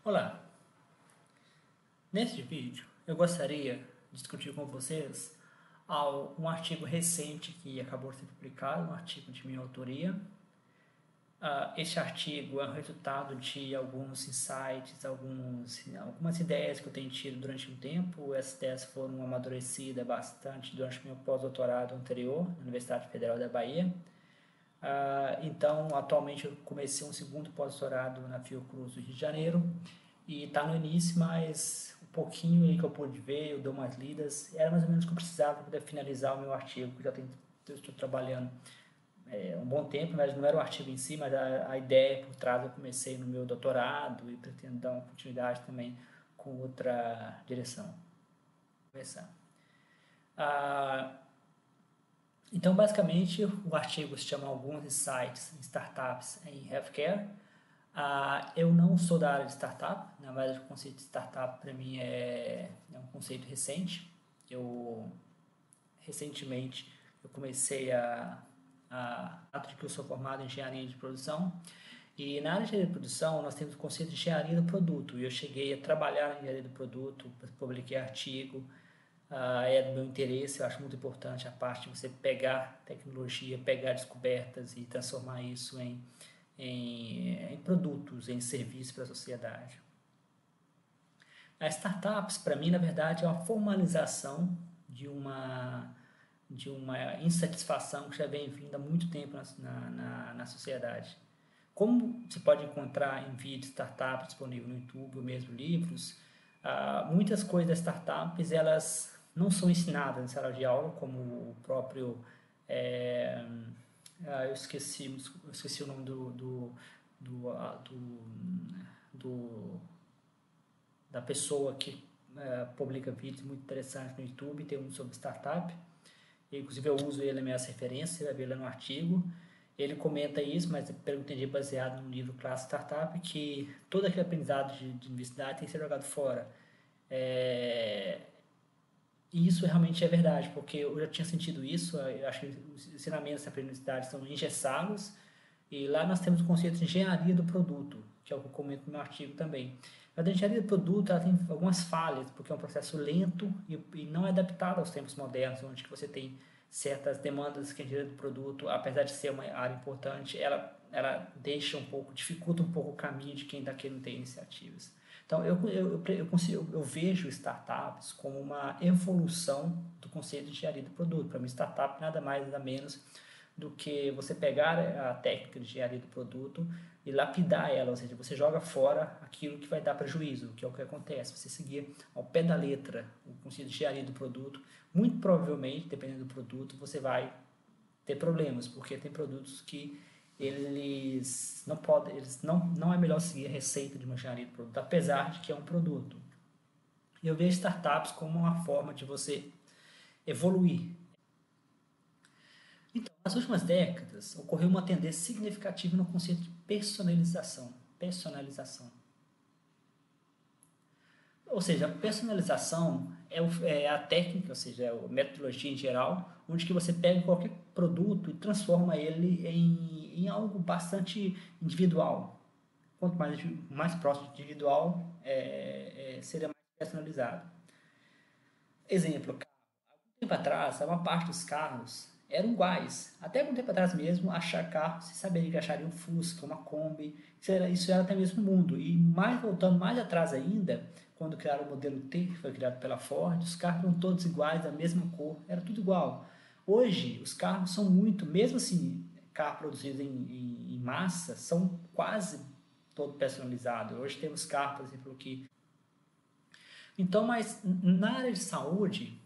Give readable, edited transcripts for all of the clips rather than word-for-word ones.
Olá, neste vídeo eu gostaria de discutir com vocês um artigo recente que acabou de ser publicado, um artigo de minha autoria. Este artigo é o resultado de alguns insights, algumas ideias que eu tenho tido durante um tempo. Essas ideias foram amadurecidas bastante durante meu pós-doutorado anterior na Universidade Federal da Bahia. Então, atualmente eu comecei um segundo pós-doutorado na Fiocruz do Rio de Janeiro e está no início, mas um pouquinho aí que eu pude ver, eu dou umas lidas, era mais ou menos o que eu precisava para poder finalizar o meu artigo, que eu estou trabalhando um bom tempo, mas não era o artigo em si, mas a ideia por trás eu comecei no meu doutorado e pretendo dar uma continuidade também com outra direção. Vou começar. Então, basicamente, o artigo se chama Alguns Insights em Startups em Healthcare. Eu não sou da área de startup, na verdade o conceito de startup para mim é um conceito recente. Recentemente eu comecei que eu sou formado em engenharia de produção, e na área de engenharia de produção nós temos o conceito de engenharia do produto, e eu cheguei a trabalhar na engenharia do produto, publiquei artigo. É do meu interesse, eu acho muito importante a parte de você pegar tecnologia, pegar descobertas e transformar isso em produtos, em serviços para a sociedade. As startups, para mim, na verdade, é uma formalização de uma insatisfação que já vem vindo há muito tempo na sociedade. Como você pode encontrar em vídeos startups disponíveis no YouTube ou mesmo livros, muitas coisas das startups elas não são ensinadas na sala de aula, como o próprio eu esqueci o nome da pessoa que publica vídeos muito interessantes no YouTube. Tem um sobre startup, inclusive eu uso ele nas minhas referências, você vai ver lá no artigo. Ele comenta isso, mas pelo que entendi, baseado num livro clássico Startup, que todo aquele aprendizado de universidade tem que ser jogado fora. E isso realmente é verdade, porque eu já tinha sentido isso. Eu acho que os ensinamentos da universidade são engessados, e lá nós temos o conceito de engenharia do produto, que é o que eu comento no meu artigo também. Mas a engenharia do produto ela tem algumas falhas, porque é um processo lento e não é adaptado aos tempos modernos, onde que você tem certas demandas que a engenharia do produto, apesar de ser uma área importante, ela deixa um pouco, dificulta um pouco o caminho de quem ainda não tem iniciativas. Então, eu vejo startups como uma evolução do conceito de engenharia do produto. Para mim, startup nada mais nada menos do que você pegar a técnica de engenharia do produto e lapidar ela, ou seja, você joga fora aquilo que vai dar prejuízo, que é o que acontece. Você seguir ao pé da letra o conceito de engenharia do produto, muito provavelmente, dependendo do produto, você vai ter problemas, porque tem produtos que eles não podem, não é melhor seguir a receita de uma engenharia do produto, apesar de que é um produto. Eu vejo startups como uma forma de você evoluir. Então, nas últimas décadas, ocorreu uma tendência significativa no conceito de personalização. Personalização. Ou seja, a personalização é a técnica, ou seja, é a metodologia em geral, onde que você pega qualquer produto e transforma ele em algo bastante individual. Quanto mais próximo de individual, seria mais personalizado. Exemplo, carro. Algum tempo atrás, uma parte dos carros eram iguais. Até algum tempo atrás mesmo, achar carro, você saberia que acharia um Fusca, uma Kombi, isso era até mesmo o mundo. E mais voltando mais atrás ainda, quando criaram o modelo T, que foi criado pela Ford, os carros eram todos iguais, da mesma cor, era tudo igual. Hoje, os carros são muito, mesmo assim, carros produzidos em massa, são quase todo personalizados. Hoje temos carros, por exemplo, que... Então, mas na área de saúde,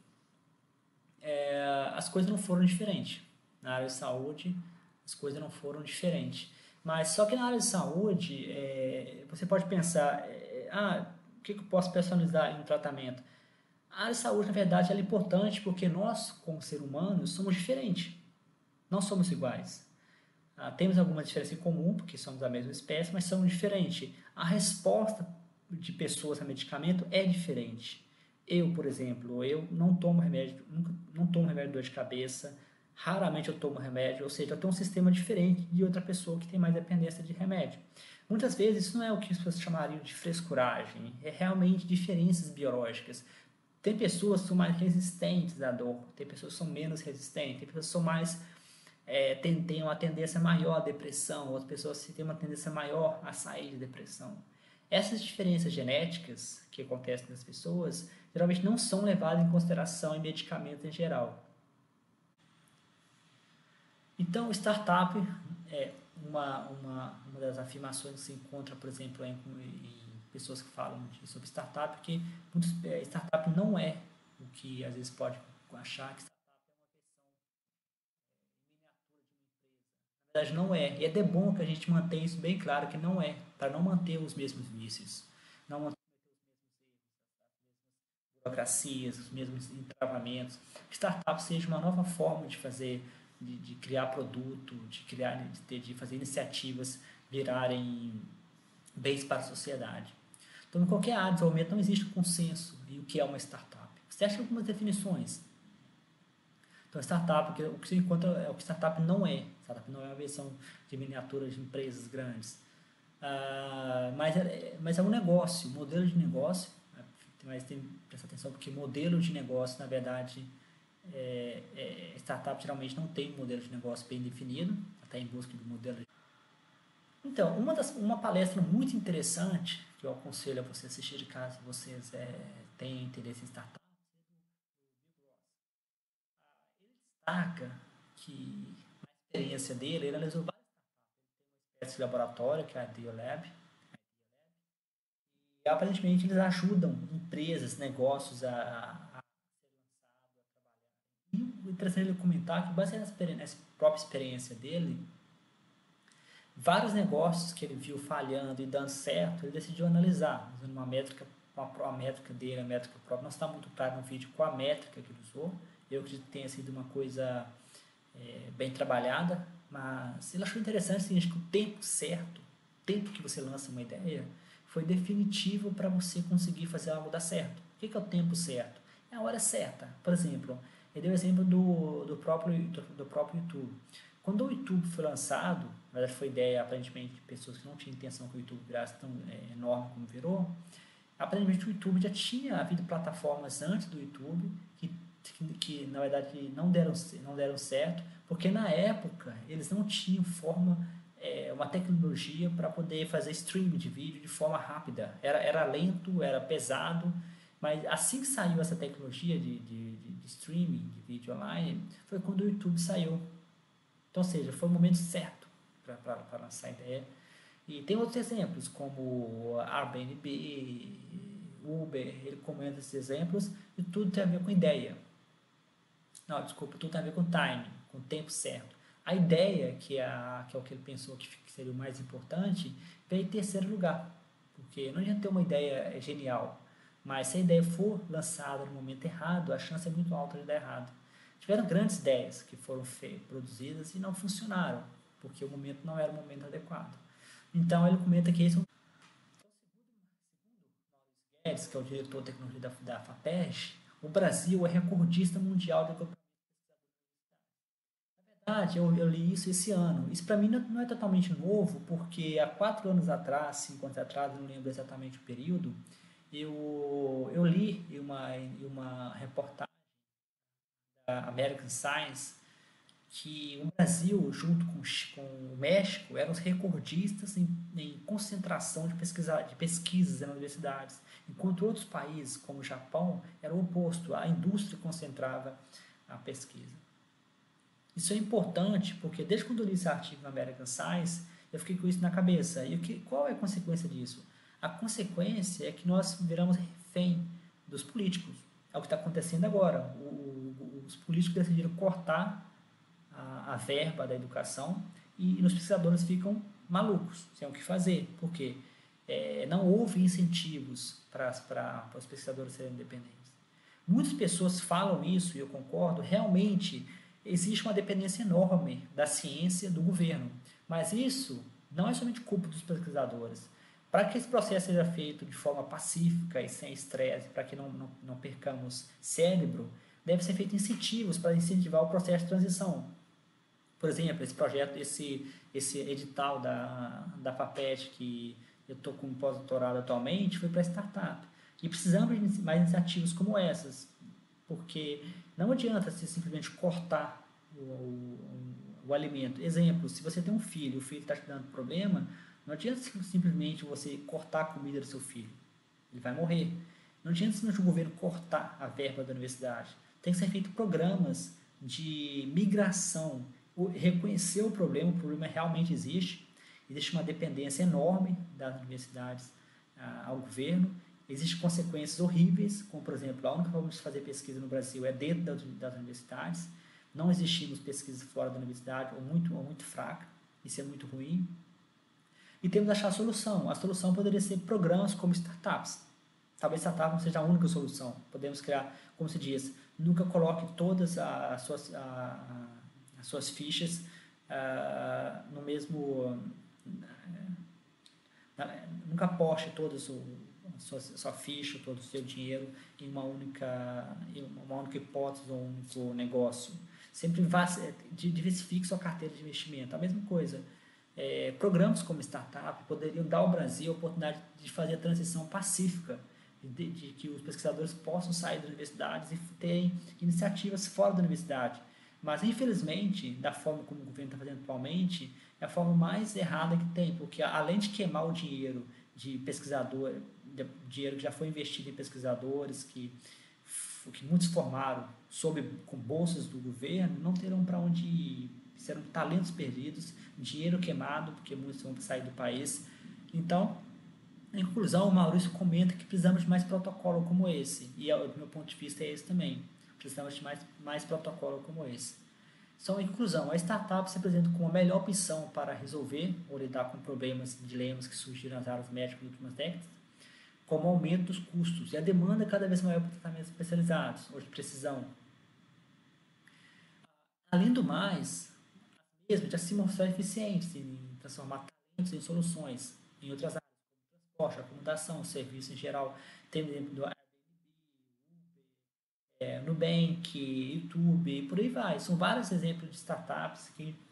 as coisas não foram diferentes. Na área de saúde, as coisas não foram diferentes. Mas só que na área de saúde, você pode pensar, o que eu posso personalizar em um tratamento? A área de saúde, na verdade, ela é importante porque nós, como seres humanos, somos diferentes. Não somos iguais. Temos alguma diferença em comum, porque somos da mesma espécie, mas somos diferentes. A resposta de pessoas a medicamento é diferente. Eu, por exemplo, eu não tomo remédio, nunca, não tomo remédio de dor de cabeça, raramente eu tomo remédio, ou seja, eu tenho um sistema diferente de outra pessoa que tem mais dependência de remédio. Muitas vezes isso não é o que as pessoas chamariam de frescuragem, é realmente diferenças biológicas. Tem pessoas que são mais resistentes à dor, tem pessoas que são menos resistentes, tem pessoas que são mais, têm uma tendência maior à depressão, outras pessoas têm uma tendência maior a sair de depressão. Essas diferenças genéticas que acontecem nas pessoas geralmente não são levadas em consideração em medicamentos em geral. Então, startup é uma das afirmações que se encontra, por exemplo, em pessoas que falam sobre startup, que startup não é o que às vezes pode achar que na verdade não é. E é de bom que a gente mantenha isso bem claro que não é, para não manter os mesmos vícios, não manter burocracias, os mesmos entravamentos. Startup seja uma nova forma de fazer, de criar produto, de fazer iniciativas virarem bens para a sociedade. Então, em qualquer área de desenvolvimento não existe consenso em o que é uma startup. Você acha algumas definições? Então, startup, o que se encontra é o que startup não é. Startup não é uma versão de miniatura de empresas grandes. Mas é um negócio, um modelo de negócio. Mas tem que prestar atenção porque modelo de negócio, na verdade, startup geralmente não tem um modelo de negócio bem definido, está em busca de um modelo. Então, uma palestra muito interessante que eu aconselho a você assistir caso vocês tenham interesse em startup, destaca que a experiência dele, ele analisou várias espécies de laboratório, que é a Ideolab, e aparentemente eles ajudam empresas, negócios a e o interessante ele comentar que, baseado nessa própria experiência dele, vários negócios que ele viu falhando e dando certo, ele decidiu analisar, usando uma métrica, uma métrica dele, a métrica própria. Não está muito claro no vídeo qual a métrica que ele usou. Eu acredito que tenha sido uma coisa bem trabalhada, mas ele achou interessante o seguinte, que o tempo certo, o tempo que você lança uma ideia, foi definitivo para você conseguir fazer algo dar certo. O que é o tempo certo? É a hora certa. Por exemplo, ele deu o exemplo do próprio YouTube. Quando o YouTube foi lançado, na verdade foi ideia aparentemente de pessoas que não tinham intenção que o YouTube virasse tão enorme como virou, aparentemente o YouTube já tinha havido plataformas antes do YouTube que na verdade não deram certo, porque na época eles não tinham uma tecnologia para poder fazer streaming de vídeo de forma rápida. Era lento, era pesado, mas assim que saiu essa tecnologia de streaming de vídeo online, foi quando o YouTube saiu. Então, ou seja, foi o momento certo para lançar a ideia. E tem outros exemplos, como Airbnb, Uber, ele comenta esses exemplos, e tudo tem a ver com ideia. Não, desculpa, tudo tem a ver com timing, com o tempo certo. A ideia, que é o que ele pensou que seria o mais importante, veio em terceiro lugar. Porque não adianta ter uma ideia genial, mas se a ideia for lançada no momento errado, a chance é muito alta de dar errado. Tiveram grandes ideias que foram produzidas e não funcionaram, porque o momento não era o momento adequado. Então ele comenta que esse é um Guedes, que é o diretor de tecnologia da FAPERJ, o Brasil é recordista mundial de verdade, eu li isso esse ano. Isso para mim não é totalmente novo, porque há 4 anos atrás, 5 anos atrás, eu não lembro exatamente o período, eu li uma reportagem da American Science que o Brasil, junto com o México, eram os recordistas em concentração de pesquisas nas universidades, enquanto outros países, como o Japão, era o oposto, a indústria concentrava a pesquisa. Isso é importante porque desde quando eu li esse artigo na American Science, eu fiquei com isso na cabeça. E qual é a consequência disso? A consequência é que nós viramos refém dos políticos. É o que está acontecendo agora. Os políticos decidiram cortar a verba da educação e os pesquisadores ficam malucos, sem o que fazer. Por quê? Não houve incentivos para os pesquisadores serem independentes. Muitas pessoas falam isso, e eu concordo, realmente existe uma dependência enorme da ciência do governo. Mas isso não é somente culpa dos pesquisadores. Para que esse processo seja feito de forma pacífica e sem estresse, para que não percamos cérebro, deve ser feito incentivos para incentivar o processo de transição. Por exemplo, esse projeto, esse edital da FAPEST, que eu estou com pós-doutorado atualmente, foi para startup. E precisamos de mais iniciativas como essas, porque não adianta você simplesmente cortar o alimento. Exemplo, se você tem um filho, o filho está te dando problema, não adianta simplesmente você cortar a comida do seu filho. Ele vai morrer. Não adianta simplesmente o governo cortar a verba da universidade. Tem que ser feito programas de migração, reconhecer o problema realmente existe uma dependência enorme das universidades ao governo, existem consequências horríveis, como por exemplo, a única forma de fazer pesquisa no Brasil é dentro das universidades, não existimos pesquisas fora da universidade, ou muito fraca, isso é muito ruim. E temos que achar a solução poderia ser programas como startups. Talvez startup não seja a única solução, podemos criar, como se diz, nunca coloque todas as suas fichas no mesmo... nunca aposte toda a sua ficha, todo o seu dinheiro em uma única hipótese ou um único negócio. Sempre diversifique sua carteira de investimento. A mesma coisa, programas como startup poderiam dar ao Brasil a oportunidade de fazer a transição pacífica, de que os pesquisadores possam sair das universidades e terem iniciativas fora da universidade. Mas, infelizmente, da forma como o governo está fazendo atualmente, é a forma mais errada que tem, porque além de queimar o dinheiro de pesquisador, dinheiro que já foi investido em pesquisadores, que muitos formaram com bolsas do governo, não terão para onde ir, serão talentos perdidos, dinheiro queimado, porque muitos vão sair do país. Então, em conclusão, o Maurício comenta que precisamos de mais protocolo como esse, e do meu ponto de vista é esse também. Precisamos de mais protocolo como esse. Então, em conclusão, a startup se apresenta como a melhor opção para resolver ou lidar com problemas e dilemas que surgiram nas áreas médicas nas últimas décadas, como o aumento dos custos e a demanda cada vez maior por tratamentos especializados ou de precisão. Além do mais, as mesmas já se mostraram eficientes em transformar talentos em soluções em outras áreas, como transporte, acomodação, serviço em geral, tem exemplo do Nubank, YouTube, e por aí vai. São vários exemplos de startups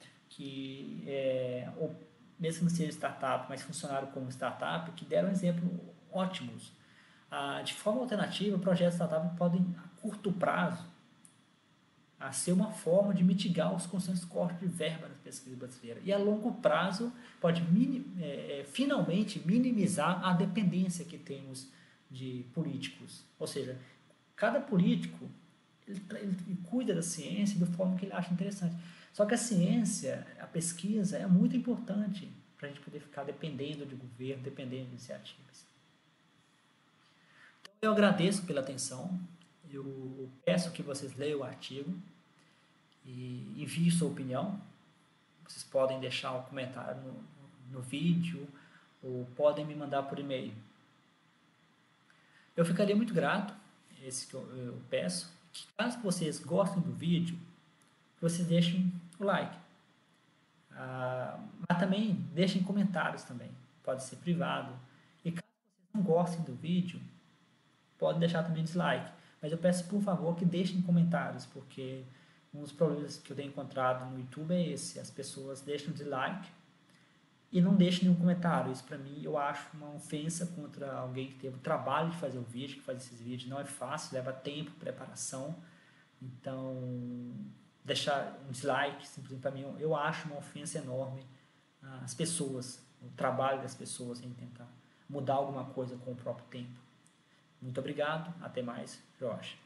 ou mesmo que não seja startup, mas funcionaram como startup, que deram exemplos ótimos. De forma alternativa, projetos startup podem, a curto prazo, ser uma forma de mitigar os constantes cortes de verba nas pesquisas brasileiras. E a longo prazo pode finalmente minimizar a dependência que temos de políticos. Ou seja, cada político ele cuida da ciência da forma que ele acha interessante. Só que a ciência, a pesquisa é muito importante para a gente poder ficar dependendo de governo, dependendo de iniciativas. Então, eu agradeço pela atenção. Eu peço que vocês leiam o artigo e enviem sua opinião. Vocês podem deixar um comentário no vídeo ou podem me mandar por e-mail. Eu ficaria muito grato, esse que eu peço, que caso vocês gostem do vídeo, vocês deixem o like. Mas também deixem comentários também, pode ser privado. E caso vocês não gostem do vídeo, podem deixar também dislike. Mas eu peço, por favor, que deixem comentários, porque um dos problemas que eu tenho encontrado no YouTube é esse. As pessoas deixam dislike e não deixam nenhum comentário. Isso, para mim, eu acho uma ofensa contra alguém que teve o trabalho de fazer o vídeo, que faz esses vídeos. Não é fácil, leva tempo, preparação. Então, deixar um dislike, simplesmente para mim, eu acho uma ofensa enorme às pessoas, o trabalho das pessoas em tentar mudar alguma coisa com o próprio tempo. Muito obrigado, até mais, Jorge.